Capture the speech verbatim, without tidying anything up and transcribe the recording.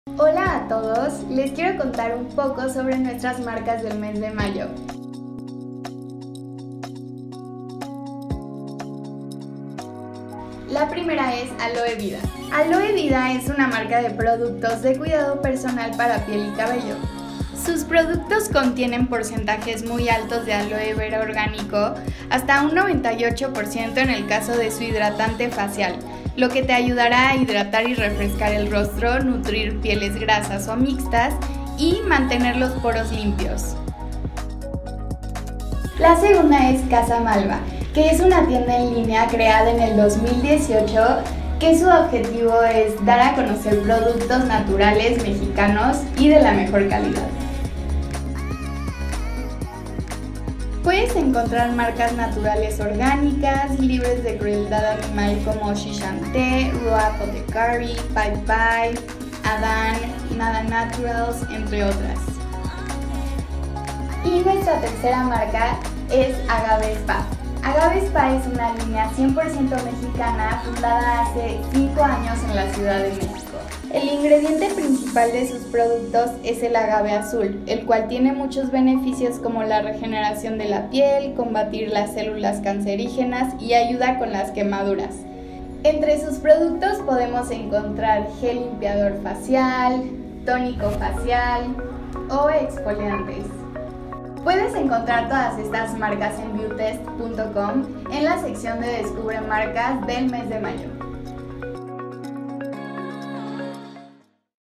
Hola a todos, les quiero contar un poco sobre nuestras marcas del mes de mayo. La primera es Aloe Vida. Aloe Vida es una marca de productos de cuidado personal para piel y cabello. Sus productos contienen porcentajes muy altos de aloe vera orgánico, hasta un noventa y ocho por ciento en el caso de su hidratante facial, lo que te ayudará a hidratar y refrescar el rostro, nutrir pieles grasas o mixtas y mantener los poros limpios. La segunda es Casa Malva, que es una tienda en línea creada en el dos mil dieciocho que su objetivo es dar a conocer productos naturales mexicanos y de la mejor calidad. Puedes encontrar marcas naturales orgánicas, libres de crueldad animal como Shishante, Raw Apothecary, Pai Pai, Adán, Nada Naturals, entre otras. Y nuestra tercera marca es Agave Spa. Agave Spa es una línea cien por ciento mexicana fundada hace cinco años en la Ciudad de México. El ingrediente principal de sus productos es el agave azul, el cual tiene muchos beneficios como la regeneración de la piel, combatir las células cancerígenas y ayuda con las quemaduras. Entre sus productos podemos encontrar gel limpiador facial, tónico facial o exfoliantes. Puedes encontrar todas estas marcas en beautest punto com en la sección de Descubre Marcas del mes de mayo.